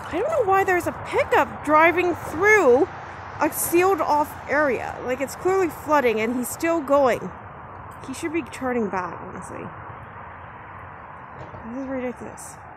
I don't know why there's a pickup driving through a sealed off area. Like, it's clearly flooding and he's still going. He should be turning back, honestly. This is ridiculous.